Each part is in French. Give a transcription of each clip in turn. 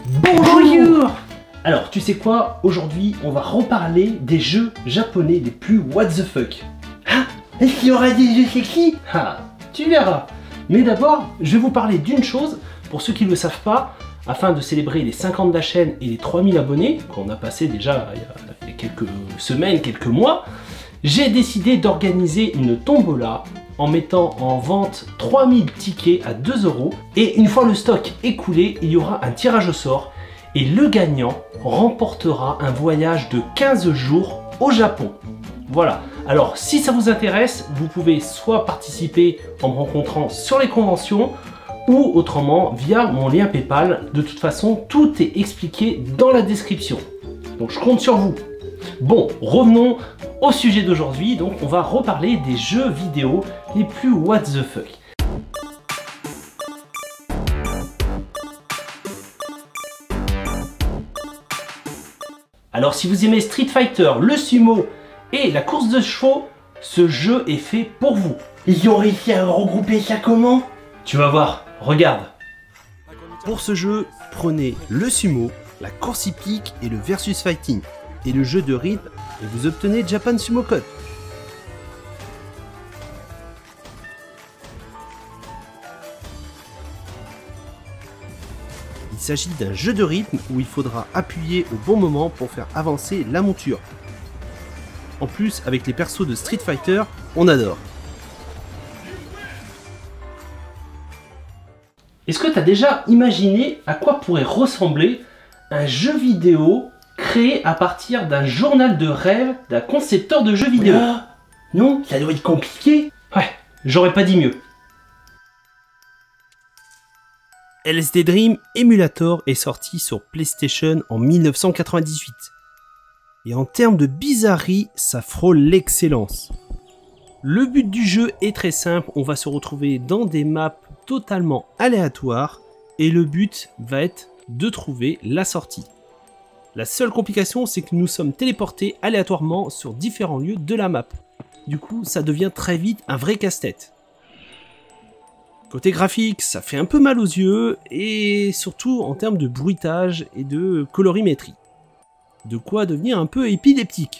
Bonjour. Alors, tu sais quoi? Aujourd'hui, on va reparler des jeux japonais les plus what the fuck. Ah, est-ce qu'il y aura des jeux sexy? Ah, tu verras. Mais d'abord, je vais vous parler d'une chose, pour ceux qui ne le savent pas, afin de célébrer les 50 de la chaîne et les 3000 abonnés, qu'on a passé déjà il y a quelques semaines, quelques mois, j'ai décidé d'organiser une tombola en mettant en vente 3000 tickets à 2 €. Et une fois le stock écoulé, il y aura un tirage au sort et le gagnant remportera un voyage de 15 jours au Japon. Voilà, alors si ça vous intéresse, vous pouvez soit participer en me rencontrant sur les conventions ou autrement via mon lien PayPal. De toute façon, tout est expliqué dans la description. Donc je compte sur vous. Bon, revenons au sujet d'aujourd'hui. Donc on va reparler des jeux vidéo les plus what the fuck. Alors si vous aimez Street Fighter, le sumo et la course de chevaux, ce jeu est fait pour vous. Ils ont réussi à regrouper ça comment? Tu vas voir, regarde. Pour ce jeu, prenez le sumo, la course hippique et le versus fighting, et le jeu de rythme, et vous obtenez Japan Sumo Code. Il s'agit d'un jeu de rythme où il faudra appuyer au bon moment pour faire avancer la monture. En plus, avec les persos de Street Fighter, on adore. Est-ce que tu as déjà imaginé à quoi pourrait ressembler un jeu vidéo créé à partir d'un journal de rêve d'un concepteur de jeux vidéo? Non, ça doit être compliqué. Ouais, j'aurais pas dit mieux. LSD Dream Emulator est sorti sur PlayStation en 1998. Et en termes de bizarrerie, ça frôle l'excellence. Le but du jeu est très simple, on va se retrouver dans des maps totalement aléatoires et le but va être de trouver la sortie. La seule complication, c'est que nous sommes téléportés aléatoirement sur différents lieux de la map. Du coup, ça devient très vite un vrai casse-tête. Côté graphique, ça fait un peu mal aux yeux et surtout en termes de bruitage et de colorimétrie. De quoi devenir un peu épileptique.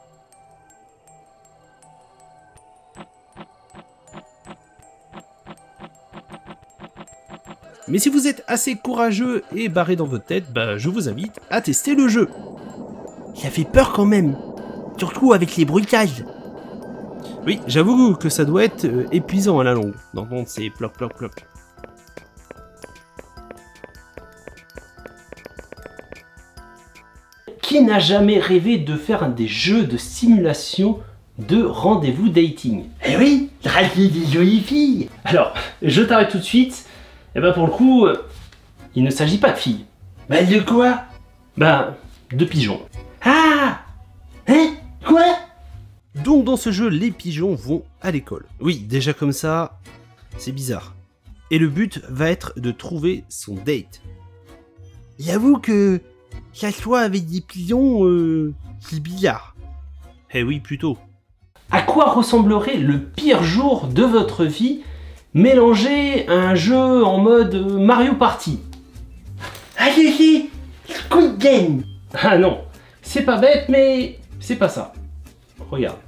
Mais si vous êtes assez courageux et barré dans votre tête, je vous invite à tester le jeu. Ça fait peur quand même, surtout avec les bruitages. Oui, j'avoue que ça doit être épuisant à la longue, d'entendre ces ploc ploc ploc. Qui n'a jamais rêvé de faire des jeux de simulation de rendez-vous dating? Eh oui, draguer des jolies filles. Alors, je t'arrête tout de suite. Et pour le coup, il ne s'agit pas de filles. De quoi? De pigeons. Ah! Hein? Quoi? Donc dans ce jeu, les pigeons vont à l'école. Oui, déjà comme ça, c'est bizarre. Et le but va être de trouver son date. J'avoue que s'asseoir avec des pigeons, c'est bizarre. Eh oui, plutôt. À quoi ressemblerait le pire jour de votre vie mélangé à un jeu en mode Mario Party? Ah si, Squid Game. Ah non, c'est pas bête, mais c'est pas ça. Regarde.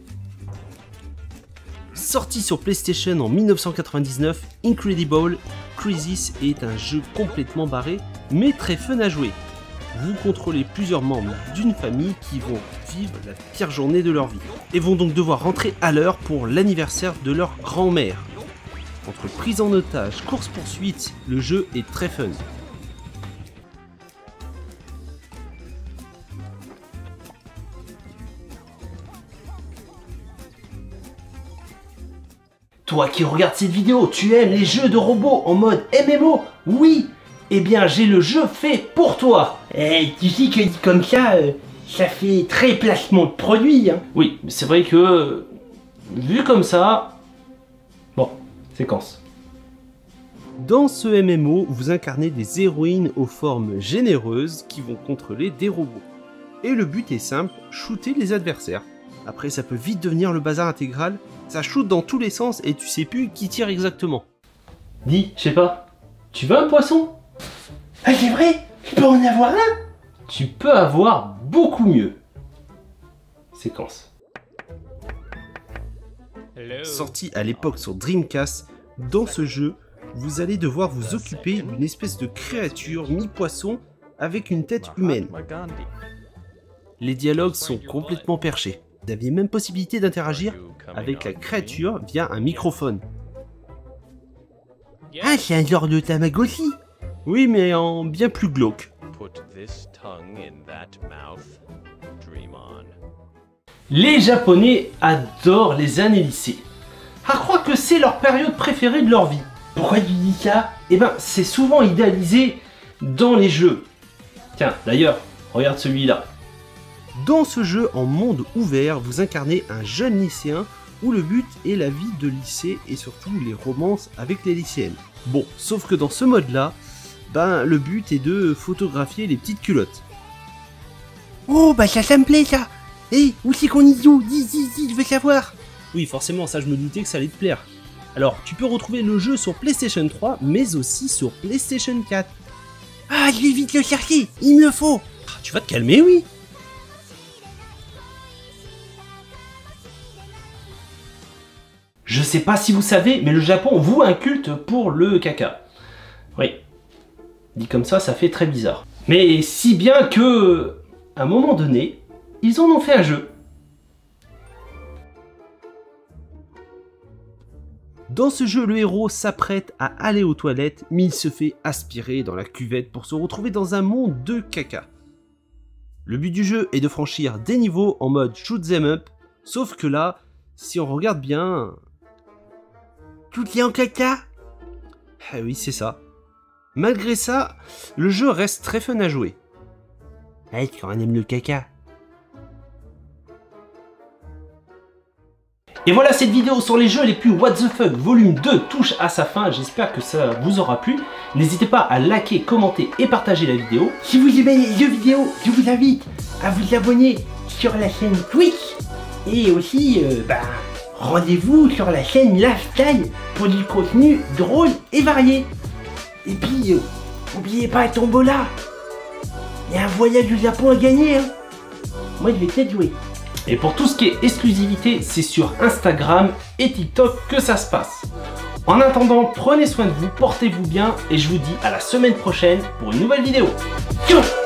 Sorti sur PlayStation en 1999, Incredible Crisis est un jeu complètement barré, mais très fun à jouer. Vous contrôlez plusieurs membres d'une famille qui vont vivre la pire journée de leur vie, et vont donc devoir rentrer à l'heure pour l'anniversaire de leur grand-mère. Entre prise en otage, course-poursuite, le jeu est très fun. Toi qui regardes cette vidéo, tu aimes les jeux de robots en mode MMO? Oui! Eh bien, j'ai le jeu fait pour toi! Tu sais que dit comme ça, ça fait très placement de produit. Hein. Oui, mais c'est vrai que, vu comme ça, bon, séquence. Dans ce MMO, vous incarnez des héroïnes aux formes généreuses qui vont contrôler des robots. Et le but est simple, shooter les adversaires. Après, ça peut vite devenir le bazar intégral, ça shoot dans tous les sens et tu sais plus qui tire exactement. Dis, je sais pas, tu veux un poisson? Ah c'est vrai, Je peux en avoir un? Tu peux avoir beaucoup mieux. Séquence. Sorti à l'époque sur Dreamcast, dans ce jeu, vous allez devoir vous occuper d'une espèce de créature mi-poisson avec une tête humaine. Les dialogues sont complètement perchés. Vous aviez même possibilité d'interagir avec la créature via un microphone. Ah, c'est un genre de Tamagotchi. Oui, mais en bien plus glauque. Les Japonais adorent les années lycée. À croire que c'est leur période préférée de leur vie. Pourquoi tu dis ça? Eh ben, c'est souvent idéalisé dans les jeux. Tiens, d'ailleurs, regarde celui-là. Dans ce jeu en monde ouvert, vous incarnez un jeune lycéen où le but est la vie de lycée et surtout les romances avec les lycéennes. Bon, sauf que dans ce mode-là, ben le but est de photographier les petites culottes. Oh, bah ça me plaît ça. Hé, où c'est qu'on y joue? Dis, je veux savoir. Oui, forcément, ça je me doutais que ça allait te plaire. Alors, tu peux retrouver le jeu sur PlayStation 3, mais aussi sur PlayStation 4. Ah, je vais vite le chercher, il me le faut. Ah, tu vas te calmer, oui. Je sais pas si vous savez, mais le Japon voue un culte pour le caca. Oui. Dit comme ça fait très bizarre. Mais si bien que, à un moment donné, ils en ont fait un jeu. Dans ce jeu, le héros s'apprête à aller aux toilettes, mais il se fait aspirer dans la cuvette pour se retrouver dans un monde de caca. Le but du jeu est de franchir des niveaux en mode shoot 'em up, sauf que là, si on regarde bien... Tout est en caca? Ah oui, c'est ça. Malgré ça, le jeu reste très fun à jouer. Ouais, quand on aime le caca. Et voilà, cette vidéo sur les jeux les plus what the fuck volume 2 touche à sa fin. J'espère que ça vous aura plu. N'hésitez pas à liker, commenter et partager la vidéo. Si vous aimez les jeux vidéo, je vous invite à vous abonner sur la chaîne Twitch. Et aussi, rendez-vous sur la chaîne Lifestyle pour du contenu drôle et varié. Et puis, n'oubliez pas la tombola. Il y a un voyage au Japon à gagner. Hein. Moi, je vais peut-être jouer. Et pour tout ce qui est exclusivité, c'est sur Instagram et TikTok que ça se passe. En attendant, prenez soin de vous, portez-vous bien et je vous dis à la semaine prochaine pour une nouvelle vidéo. Ciao!